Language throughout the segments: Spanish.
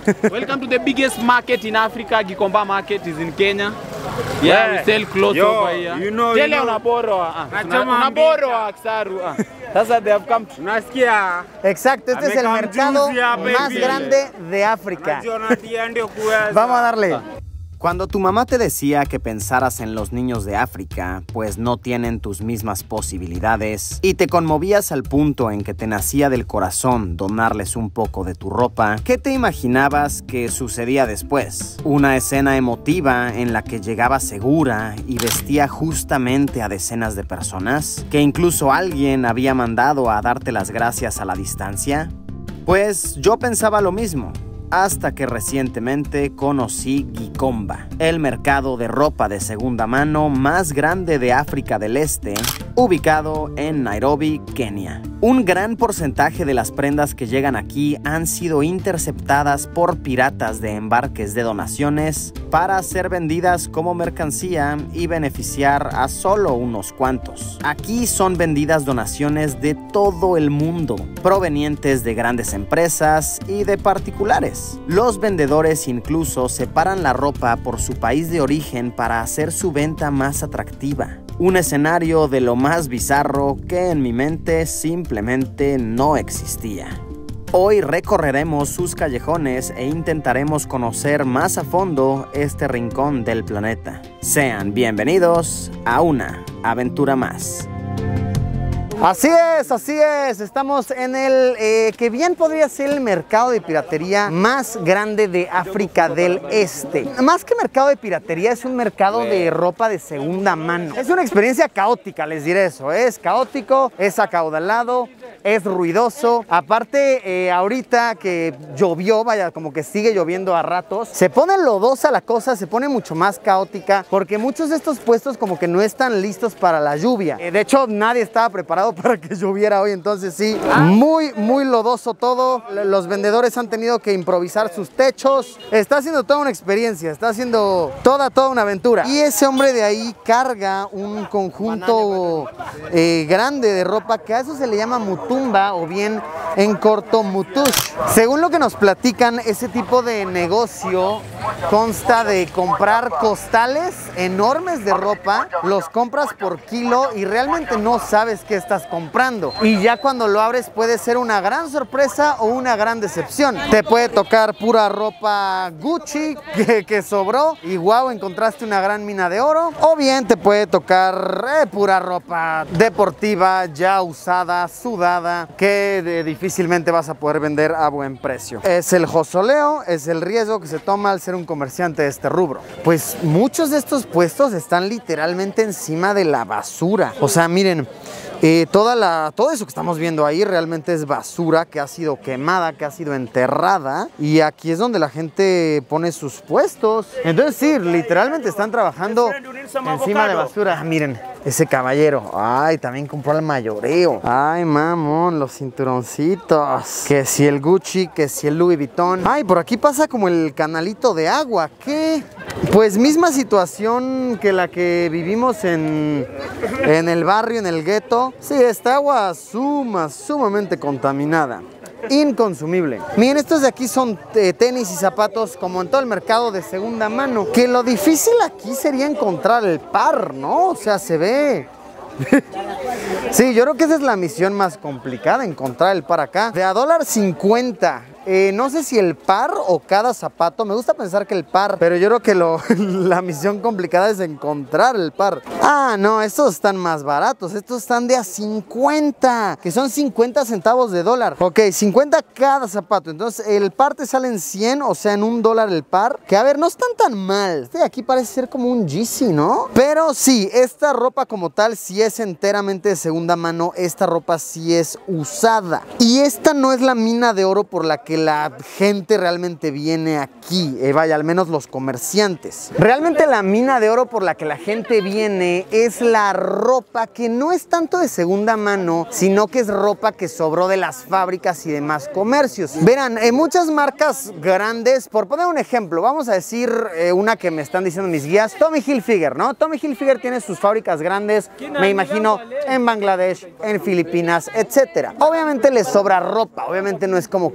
Welcome to the biggest market in Africa. Gikomba market is in Kenya. Yeah, we sell clothes over here. Jele unaboro. Unaboro Aksaru. Sasa they have come. Unasikia? Exacto, este es el mercado más grande de África. Vamos a darle. Cuando tu mamá te decía que pensaras en los niños de África, pues no tienen tus mismas posibilidades, y te conmovías al punto en que te nacía del corazón donarles un poco de tu ropa, ¿qué te imaginabas que sucedía después? Una escena emotiva en la que llegaba segura y vestía justamente a decenas de personas, que incluso alguien había mandado a darte las gracias a la distancia. Pues yo pensaba lo mismo. Hasta que recientemente conocí Gikomba, el mercado de ropa de segunda mano más grande de África del Este, ubicado en Nairobi, Kenia. Un gran porcentaje de las prendas que llegan aquí han sido interceptadas por piratas de embarques de donaciones para ser vendidas como mercancía y beneficiar a solo unos cuantos. Aquí son vendidas donaciones de todo el mundo, provenientes de grandes empresas y de particulares. Los vendedores incluso separan la ropa por su país de origen para hacer su venta más atractiva. Un escenario de lo más bizarro que en mi mente simplemente no existía. Hoy recorreremos sus callejones e intentaremos conocer más a fondo este rincón del planeta. Sean bienvenidos a una aventura más. Así es, estamos en el que bien podría ser el mercado de piratería más grande de África del Este. Más que mercado de piratería, es un mercado de ropa de segunda mano. Es una experiencia caótica, les diré eso. Es caótico, es acaudalado, es ruidoso. Aparte, ahorita que llovió, vaya, como que sigue lloviendo a ratos, se pone lodosa la cosa, se pone mucho más caótica, porque muchos de estos puestos como que no están listos para la lluvia. De hecho, nadie estaba preparado para que lloviera hoy, entonces sí, muy lodoso todo. Los vendedores han tenido que improvisar sus techos. Está haciendo toda una experiencia, está haciendo toda una aventura. Y ese hombre de ahí carga un conjunto grande de ropa, que a eso se le llama mutumba, o bien en corto mutush. Según lo que nos platican, ese tipo de negocio consta de comprar costales enormes de ropa, los compras por kilo y realmente no sabes qué estás comprando. Y ya cuando lo abres puede ser una gran sorpresa o una gran decepción. Te puede tocar pura ropa Gucci que sobró y wow, encontraste una gran mina de oro. O bien te puede tocar pura ropa deportiva ya usada, sudada, que difícilmente vas a poder vender a buen precio. Es el josoleo, es el riesgo que se toma al ser un comerciante de este rubro. Pues muchos de estos puestos están literalmente encima de la basura. O sea, miren, todo eso que estamos viendo ahí realmente es basura que ha sido quemada, que ha sido enterrada, y aquí es donde la gente pone sus puestos. Entonces sí, literalmente están trabajando encima de basura. Ah, miren, ese caballero, ay, también compró el mayoreo. Ay, mamón, los cinturoncitos. Que si el Gucci, que si el Louis Vuitton. Ay, por aquí pasa como el canalito de agua. ¿Qué? Pues misma situación que la que vivimos en el barrio, en el gueto. Sí, esta agua sumamente contaminada. Inconsumible. Miren, estos de aquí son tenis y zapatos como en todo el mercado de segunda mano. Que lo difícil aquí sería encontrar el par, ¿no? O sea, se ve. Sí, yo creo que esa es la misión más complicada, encontrar el par acá. De a $1.50. No sé si el par o cada zapato. Me gusta pensar que el par, pero yo creo que la misión complicada es encontrar el par. Ah, no, estos están más baratos. Estos están de a 50, que son 50 centavos de dólar. Ok, 50 cada zapato. Entonces el par te sale en 100, o sea, en $1 el par. Que a ver, no están tan mal. Este de aquí parece ser como un Yeezy, ¿no? Pero sí, esta ropa como tal sí es enteramente de segunda mano. Esta ropa sí es usada. Y esta no es la mina de oro por la que la gente realmente viene aquí, vaya, al menos los comerciantes. Realmente la mina de oro por la que la gente viene es la ropa que no es tanto de segunda mano, sino que es ropa que sobró de las fábricas y demás comercios. Verán, muchas marcas grandes, por poner un ejemplo, vamos a decir una que me están diciendo mis guías, Tommy Hilfiger, ¿no? Tommy Hilfiger tiene sus fábricas grandes, me imagino, en Bangladesh, en Filipinas, etcétera. Obviamente les sobra ropa, obviamente no es como que venden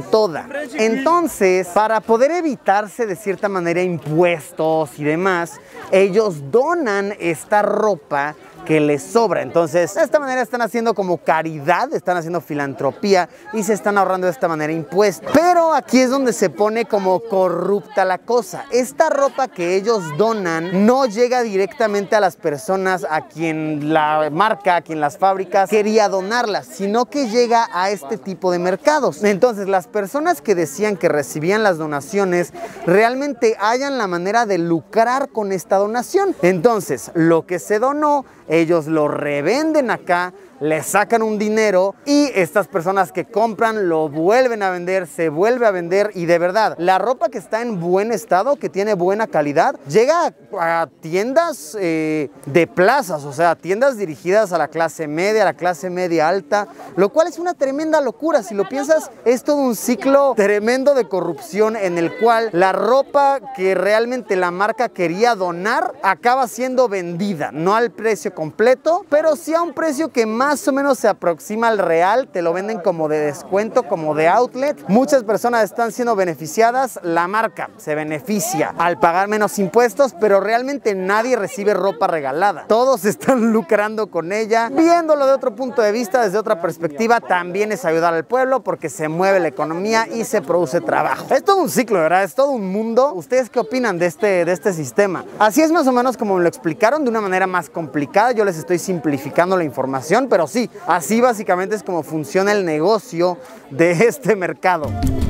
con toda. Entonces, para poder evitarse de cierta manera impuestos y demás, ellos donan esta ropa que les sobra. Entonces, de esta manera están haciendo como caridad, están haciendo filantropía y se están ahorrando de esta manera impuestos. Pero aquí es donde se pone como corrupta la cosa. Esta ropa que ellos donan no llega directamente a las personas a quien la marca, a quien las fábricas quería donarlas, sino que llega a este tipo de mercados. Entonces, las personas que decían que recibían las donaciones realmente hallan la manera de lucrar con esta donación. Entonces, lo que se donó, ellos lo revenden acá, le sacan un dinero y estas personas que compran lo vuelven a vender, se vuelve a vender y de verdad, la ropa que está en buen estado, que tiene buena calidad, llega a tiendas de plazas, o sea, tiendas dirigidas a la clase media alta, lo cual es una tremenda locura. Si lo piensas, es todo un ciclo tremendo de corrupción en el cual la ropa que realmente la marca quería donar acaba siendo vendida, no al precio completo, pero sí a un precio que más o menos se aproxima al real, te lo venden como de descuento, como de outlet. Muchas personas están siendo beneficiadas, la marca se beneficia al pagar menos impuestos, pero realmente nadie recibe ropa regalada. Todos están lucrando con ella. Viéndolo de otro punto de vista, desde otra perspectiva, también es ayudar al pueblo porque se mueve la economía y se produce trabajo. Es todo un ciclo, ¿verdad? Es todo un mundo. ¿Ustedes qué opinan de este sistema? Así es más o menos como me lo explicaron, de una manera más complicada. Yo les estoy simplificando la información, pero sí, así básicamente es como funciona el negocio de este mercado.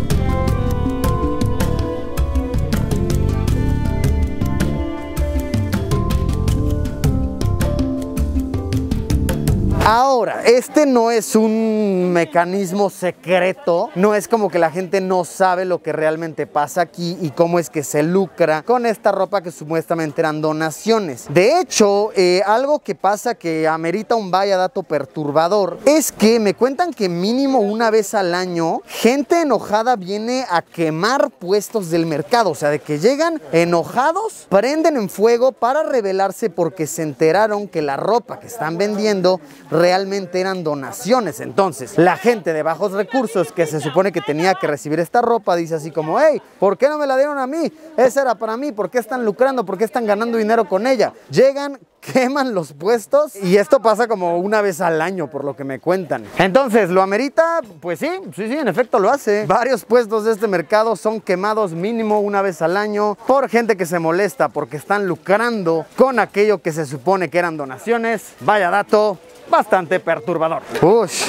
Ahora, este no es un mecanismo secreto, no es como que la gente no sabe lo que realmente pasa aquí y cómo es que se lucra con esta ropa que supuestamente eran donaciones. De hecho, algo que pasa que amerita un vaya dato perturbador es que me cuentan que mínimo una vez al año gente enojada viene a quemar puestos del mercado, o sea, de que llegan enojados, prenden en fuego para rebelarse porque se enteraron que la ropa que están vendiendo realmente eran donaciones. Entonces, la gente de bajos recursos que se supone que tenía que recibir esta ropa dice así como: hey, ¿por qué no me la dieron a mí? Esa era para mí, ¿por qué están lucrando? ¿Por qué están ganando dinero con ella? Llegan, queman los puestos y esto pasa como una vez al año por lo que me cuentan. Entonces, ¿lo amerita? Pues sí, en efecto lo hace. Varios puestos de este mercado son quemados mínimo una vez al año por gente que se molesta porque están lucrando con aquello que se supone que eran donaciones. Vaya dato bastante perturbador. Ush.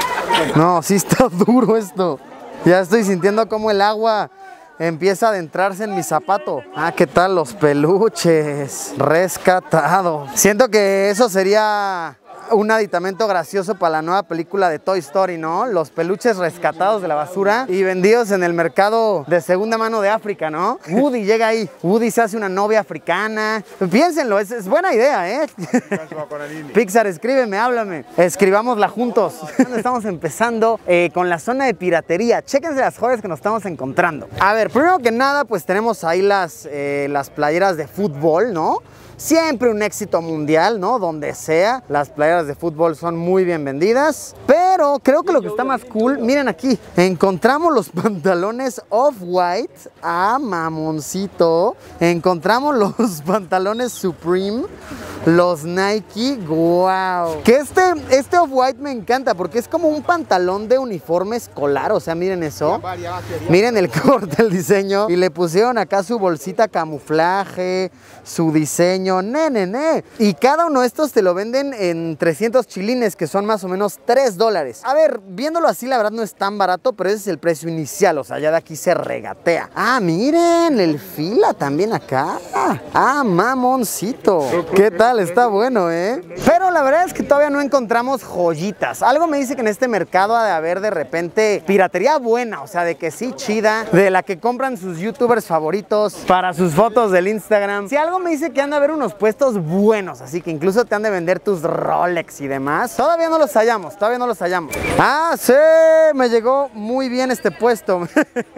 No, sí está duro esto. Ya estoy sintiendo como el agua empieza a adentrarse en mi zapato. Ah, ¿qué tal los peluches? Rescatado. Siento que eso sería un aditamento gracioso para la nueva película de Toy Story, ¿no? Los peluches rescatados de la basura y vendidos en el mercado de segunda mano de África, ¿no? Woody llega ahí, Woody se hace una novia africana. Piénsenlo, es buena idea, ¿eh? Pixar, escríbeme, háblame. Escribámosla juntos. Estamos empezando con la zona de piratería. Chéquense las joyas que nos estamos encontrando. A ver, primero que nada, pues tenemos ahí las playeras de fútbol, ¿no? Siempre un éxito mundial, ¿no? Donde sea, las playeras de fútbol son muy bien vendidas. Pero creo que lo que está más cool, miren aquí, encontramos los pantalones Off-White. Ah, mamoncito. Encontramos los pantalones Supreme, los Nike. Wow. Que este Off-White me encanta porque es como un pantalón de uniforme escolar. O sea, miren eso. Miren el corte, el diseño. Y le pusieron acá su bolsita camuflaje, su diseño. Y cada uno de estos te lo venden en 300 chilines, que son más o menos $3. A ver, viéndolo así, la verdad no es tan barato, pero ese es el precio inicial. O sea, ya de aquí se regatea. Ah, miren, el fila también acá. Ah, mamoncito. ¿Qué tal? Está bueno, ¿eh? Pero la verdad es que todavía no encontramos joyitas. Algo me dice que en este mercado ha de haber de repente piratería buena. O sea, de que sí, chida. De la que compran sus youtubers favoritos para sus fotos del Instagram. Si algo me dice que han de haber unos puestos buenos, así que incluso te han de vender tus Rolex y demás. Todavía no los hallamos, todavía no los hallamos. Ah, sí, me llegó muy bien este puesto.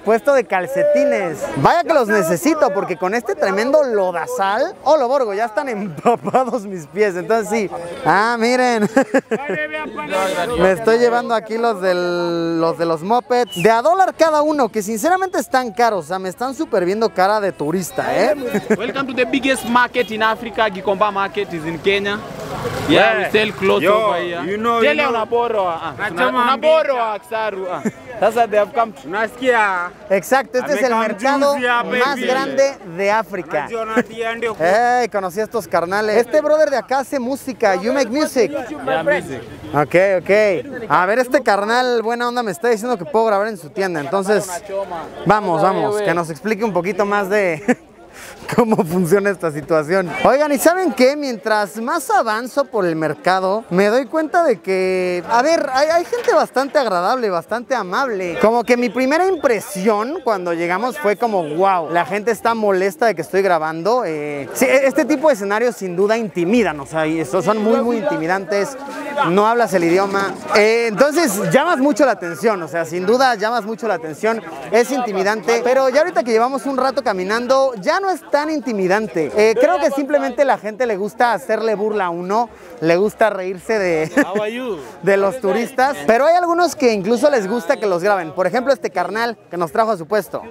puesto de calcetines. Vaya que los necesito porque con este tremendo lodazal, lo borgo, ya están empapados mis pies. Entonces sí. Ah, miren. Me estoy llevando aquí los de los mopeds. De a $1 cada uno, que sinceramente están caros. O sea, me están súper viendo cara de turista, ¿eh? Welcome to the biggest market in Africa. Gikomba market is in Kenya. Yeah, we sell clothes over here. Tele unaboroa. Unaboroa Aksaru. Sasa they have come. Exacto, este es el mercado más grande de África. Hey, conocí a estos carnales. Este brother de acá hace música. You make music. Yeah, music. Ok. A ver, este carnal buena onda me está diciendo que puedo grabar en su tienda. Entonces, vamos, que nos explique un poquito más de cómo funciona esta situación. Oigan, ¿y saben qué? Mientras más avanzo por el mercado, me doy cuenta de que, a ver, hay gente bastante agradable, bastante amable. Como que mi primera impresión cuando llegamos fue como, wow, la gente está molesta de que estoy grabando. Sí, este tipo de escenarios sin duda intimidan, o sea, y estos son muy intimidantes. No hablas el idioma. Entonces, llamas mucho la atención, o sea, sin duda llamas mucho la atención. Es intimidante, pero ya ahorita que llevamos un rato caminando, ya no es tan intimidante. Creo que simplemente la gente le gusta hacerle burla a uno, le gusta reírse de los turistas, pero hay algunos que incluso les gusta que los graben. Por ejemplo, este carnal que nos trajo a su puesto.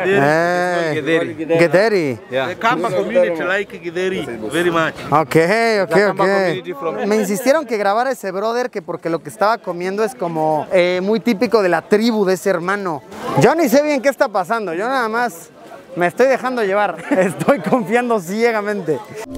Githeri. The Kamba community like Githeri very much. Ok. Me insistieron que grabara ese brother, que porque lo que estaba comiendo es como muy típico de la tribu de ese hermano. Yo ni sé bien qué está pasando, yo nada más me estoy dejando llevar, estoy confiando ciegamente.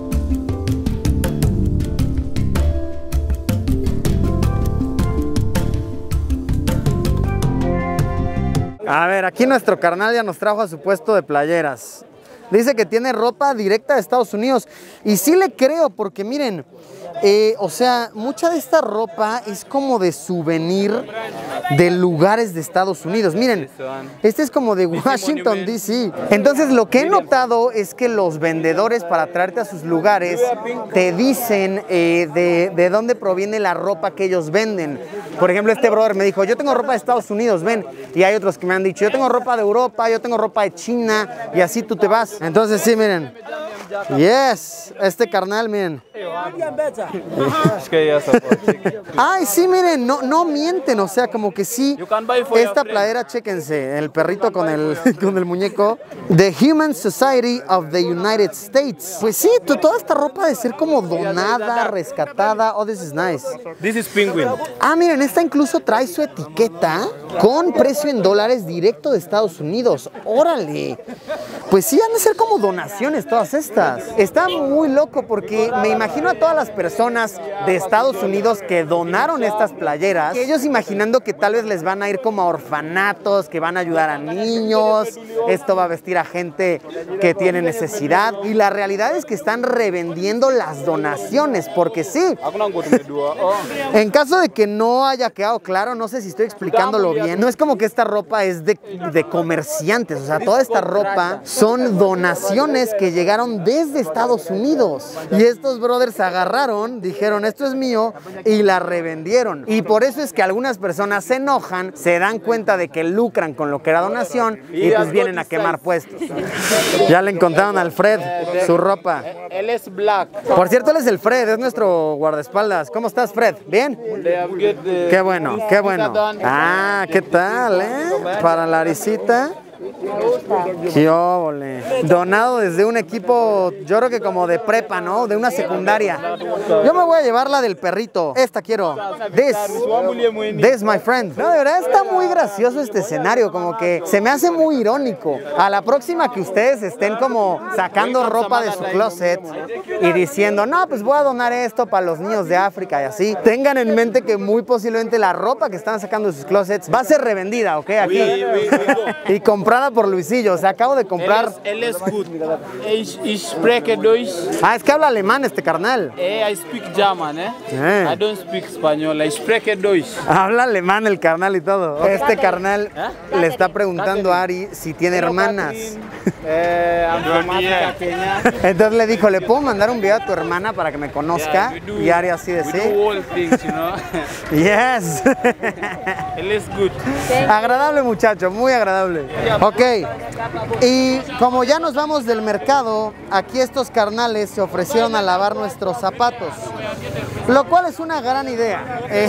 A ver, aquí nuestro carnal ya nos trajo a su puesto de playeras. Dice que tiene ropa directa de Estados Unidos. Y sí le creo, porque miren, o sea, mucha de esta ropa es como de souvenir de lugares de Estados Unidos. Miren, este es como de Washington, D.C. Entonces, lo que he notado es que los vendedores, para traerte a sus lugares, te dicen de dónde proviene la ropa que ellos venden. Por ejemplo, este brother me dijo, yo tengo ropa de Estados Unidos, ven. Y hay otros que me han dicho, yo tengo ropa de Europa, yo tengo ropa de China, y así tú te vas. Entonces, sí, miren. Yes, este carnal, miren. Ay, sí, miren, no mienten, o sea, como que sí. Esta playera, chéquense, el perrito con el muñeco. The Human Society of the United States. Pues sí, toda esta ropa debe ser como donada, rescatada. Oh, this is nice. This is Penguin. Ah, miren, esta incluso trae su etiqueta con precio en dólares directo de Estados Unidos. ¡Órale! Pues sí, han de ser como donaciones todas estas. Está muy loco porque me imagino a todas las personas de Estados Unidos que donaron estas playeras, que ellos imaginando que tal vez les van a ir como a orfanatos, que van a ayudar a niños, esto va a vestir a gente que tiene necesidad, y la realidad es que están revendiendo las donaciones, porque sí. En caso de que no haya quedado claro, no sé si estoy explicándolo bien, no es como que esta ropa es de comerciantes, o sea, toda esta ropa son donaciones que llegaron desde Estados Unidos, y estos brothers agarraron, dijeron esto es mío, y la revendieron. Y por eso es que algunas personas se enojan, se dan cuenta de que lucran con lo que era donación y pues vienen a quemar puestos. Ya le encontraron al Fred su ropa. Él es black. Por cierto, él es el Fred, es nuestro guardaespaldas. ¿Cómo estás, Fred? ¿Bien? Qué bueno, qué bueno. Ah, ¿qué tal, para la risita. ¡Qué óvole! Donado desde un equipo, yo creo que como de prepa, ¿no? De una secundaria. Yo me voy a llevar la del perrito. Esta quiero. This, my friend. No, de verdad está muy gracioso este escenario, como que se me hace muy irónico. A la próxima que ustedes estén como sacando ropa de su closet y diciendo, no, pues voy a donar esto para los niños de África y así, tengan en mente que muy posiblemente la ropa que están sacando de sus closets va a ser revendida, ¿ok? Aquí. Y comprada por Luisillo, o sea, acabo de comprar... Él es good. Ich spreche Deutsch. Ah, es que habla alemán este carnal. I speak German, I don't speak español, I spreche Deutsch. Habla alemán el carnal y todo. Este carnal le está preguntando a Ari si tiene hermanas. Entonces le dijo, ¿le puedo mandar un video a tu hermana para que me conozca? Y Ari así de sí. Yes. Él es good. Agradable muchacho, muy agradable. Ok, y como ya nos vamos del mercado, aquí estos carnales se ofrecieron a lavar nuestros zapatos, lo cual es una gran idea.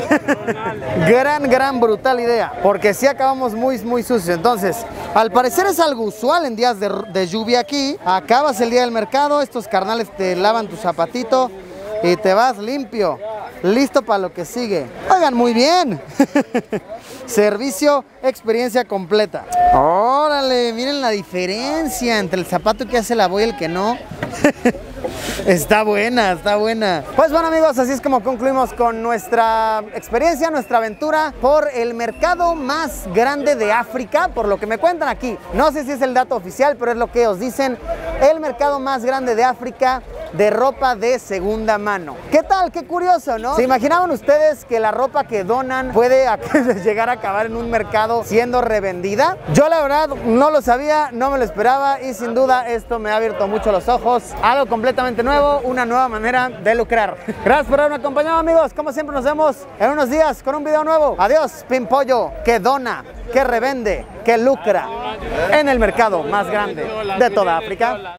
Gran, brutal idea, porque sí acabamos muy sucios. Entonces, al parecer es algo usual en días de lluvia aquí. Acabas el día del mercado, estos carnales te lavan tu zapatito y te vas limpio, listo para lo que sigue. Oigan, muy bien. Servicio, experiencia completa. Órale, miren la diferencia entre el zapato que hace la boy y el que no. Está buena, está buena. Pues bueno amigos, así es como concluimos con nuestra experiencia, nuestra aventura por el mercado más grande de África, por lo que me cuentan aquí. No sé si es el dato oficial, pero es lo que os dicen. El mercado más grande de África de ropa de segunda mano. ¿Qué tal? Qué curioso, ¿no? ¿Se imaginaban ustedes que la ropa que donan puede llegar a acabar en un mercado siendo revendida? Yo la verdad no lo sabía, no me lo esperaba y sin duda esto me ha abierto mucho los ojos. Algo completamente nuevo, una nueva manera de lucrar. Gracias por haberme acompañado amigos. Como siempre nos vemos en unos días con un video nuevo. Adiós, Pimpollo, que dona, que revende, que lucra en el mercado más grande de toda África.